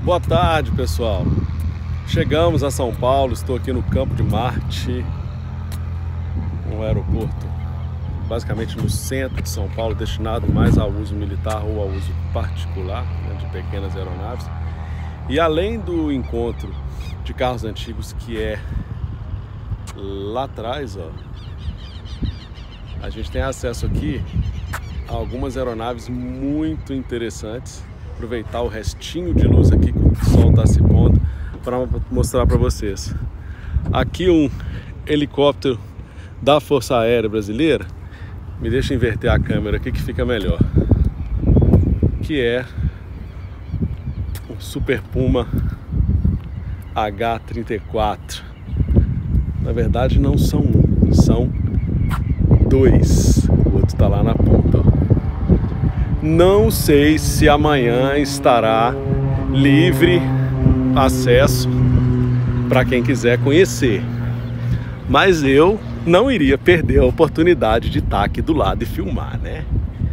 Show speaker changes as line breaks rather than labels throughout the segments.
Boa tarde, pessoal. Chegamos a São Paulo, estou aqui no Campo de Marte, um aeroporto basicamente no centro de São Paulo, destinado mais ao uso militar ou ao uso particular, né, de pequenas aeronaves. E além do encontro de carros antigos, que é lá atrás, ó, a gente tem acesso aqui a algumas aeronaves muito interessantes. Aproveitar o restinho de luz aqui que o sol está se pondo para mostrar para vocês. Aqui um helicóptero da Força Aérea Brasileira. Me deixa inverter a câmera aqui que fica melhor. Que é o Super Puma H-34. Na verdade não são um, são dois. O outro está lá na ponta, ó. Não sei se amanhã estará livre acesso para quem quiser conhecer, mas eu não iria perder a oportunidade de estar aqui do lado e filmar, né?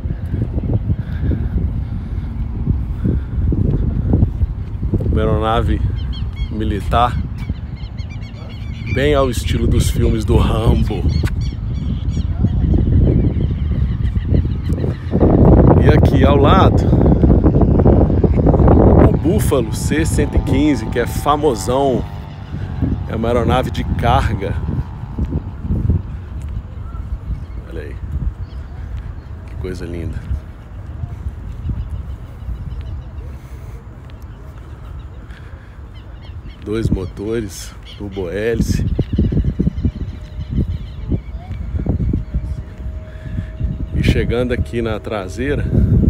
Uma aeronave militar bem ao estilo dos filmes do Rambo. E aqui ao lado, o Buffalo C-115, que é famosão, é uma aeronave de carga. Olha aí, que coisa linda. Dois motores, turbo-hélice. Chegando aqui na traseira,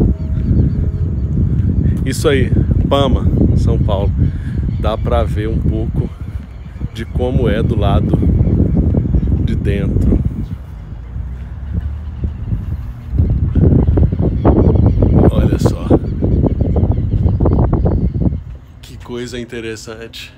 isso aí, Pama, São Paulo, dá para ver um pouco de como é do lado de dentro. Olha só, que coisa interessante.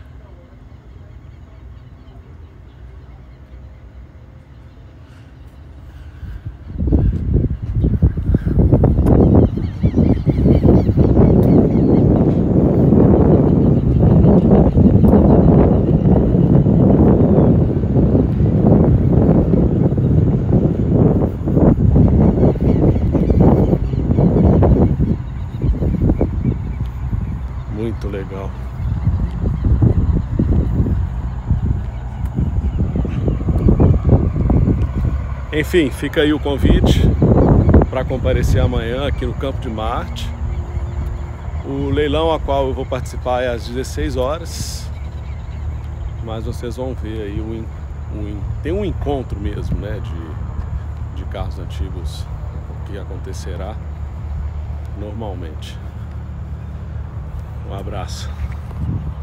Muito legal. Enfim, fica aí o convite para comparecer amanhã aqui no Campo de Marte. O leilão a qual eu vou participar é às 16 horas, mas vocês vão ver aí tem um encontro mesmo, né, de carros antigos que acontecerá normalmente. Um abraço.